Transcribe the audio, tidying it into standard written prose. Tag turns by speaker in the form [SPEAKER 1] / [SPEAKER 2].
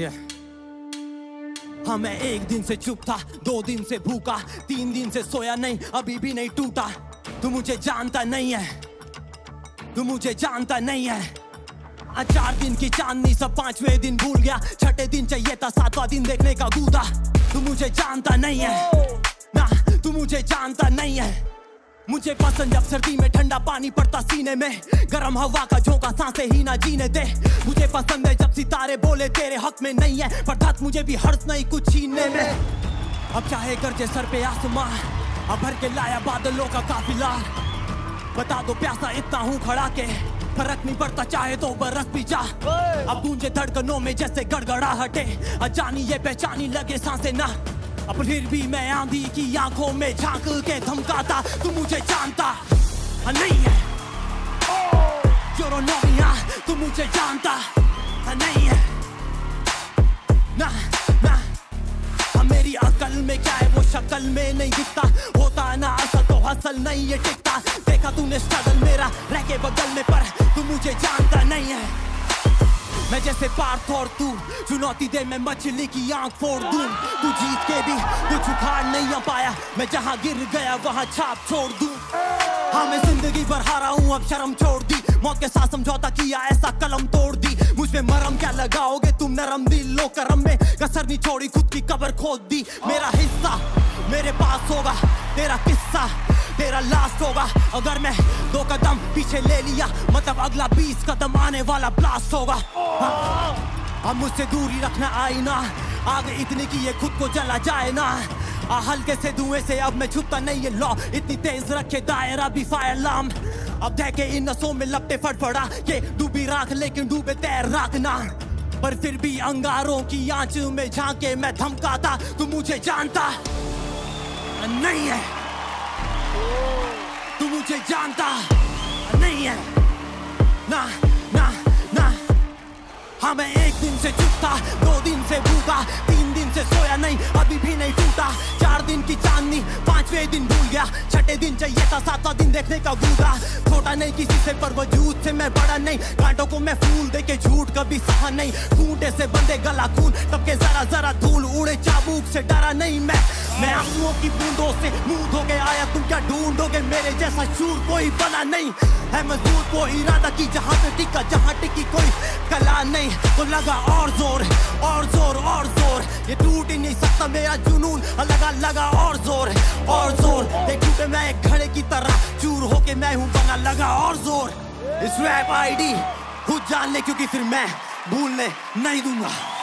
[SPEAKER 1] Yeah. हाँ मैं एक दिन से चुप था, 2 दिन से भूखा, 3 दिन से सोया नहीं, अभी भी नहीं टूटा। तू मुझे जानता नहीं है, तू मुझे जानता नहीं है। 4 दिन की चांदनी सब 5वें दिन भूल गया, 6ठे दिन चाहिए था 7वां दिन देखने का गूदा। तू मुझे जानता नहीं है ना, तू मुझे जानता नहीं है। मुझे पसंद जब सर्दी में ठंडा पानी पड़ता सीने में, गरम हवा का झोंका सांसें ही ना जीने दे। मुझे पसंद है जब सितारे बोले तेरे हक में नहीं है, पर धत मुझे भी हर्ष नहीं कुछ छीनने में। अब चाहे गरजे सर पे आसमां, अब भर के लाया बादलों का काफिला। बता दो प्यासा इतना हूँ खड़ा के, फर्क नहीं पड़ता चाहे तो बरस भी जा। अब गूंजे धड़कनों में जैसे गड़गड़ाहटे, अजानी ये पहचानी लगे सांसें ना। अब फिर भी मैं आंधी की आंखों में झांक के धमकाता। तू मुझे जानता नहीं है, जोरोनोमिया तू मुझे जानता नहीं है ना ना। मेरी अकल में क्या है वो शक्ल में नहीं दिखता, होता ना असल तो हसल नहीं ये टिकता। देखा तूने स्ट्रगल मेरा रह के बगल में, पर तू मुझे जानता नहीं है। मैं जैसे पार्थ और तू, चुनौती दे मैं मछली की आंख फोड़ दूं। तू जीत के भी कुछ उखाड़ नहीं पाया, मैं जहां गिर गया वहां छाप छोड़ दूं। हाँ मैं जिंदगी भर हारा हूँ अब शर्म छोड़ दी, मौत के साथ समझौता किया ऐसा कलम तोड़ दी। मुझ पे मरम क्या लगाओगे तुम नरम दिल, लो करम में कसर नहीं छोड़ी खुद की कब्र खोद दी। मेरा हिस्सा मेरे पास होगा, तेरा किस्सा तेरा लास्ट होगा। अगर मैं 2 कदम पीछे ले लिया मतलब अगला 20 कदम आने वाला ब्लास्ट होगा। अब मुझसे दूरी रखना आईना, आग इतनी की ये खुद को जला जाए ना। हल्के से धुएं से अब मैं छुपता नहीं, ये लॉ इतनी तेज रखे दायरा भी फायर अलार्म। अब देखे इन नसों में लपटे फटफड़ा के डूबी राख लेकिन डूबे तैर राखना। पर फिर भी अंगारों की आंच में झांके मैं धमकाता। तू मुझे जानता नहीं है, तू मुझे जानता नहीं है ना ना ना। हाँ मैं एक दिन से चुप था, 2 दिन से भूखा, 3 दिन से सोया नहीं, अभी भी नहीं टूटा। 4 दिन की चांदनी 5वें दिन भूल गया, 6ठे दिन चाहिए था 7वां दिन देखने का गूदा। छोटा नहीं किसी से पर वजूद से मैं बड़ा नहीं, कांटों को मैं फूल दे के झूठ कभी सहा नहीं। खूंटे से बंदे गला खून तब के जरा जरा धूल उड़े, चाबुक से डरा नहीं मैं आंसुओं की बूंदों से मुंह धो के आया। तुम क्या ढूंढोगे मेरे जैसा शूर कोई बना नहीं है मजबूत वो इरादा की जहां पे टिका, जहां टिकी कोई कला नहीं। तो लगा और जोर और जोर और जोर, ये टूट ही नहीं सकता मेरा जुनून। लगा और जोर और जोर, एक टूटे मैं एक घड़े की तरह, चूर होके मैं हूं बना लगा और जोर। इस रैप आईडी खुद जान ले क्योंकि फिर मैं भूलने नहीं दूंगा।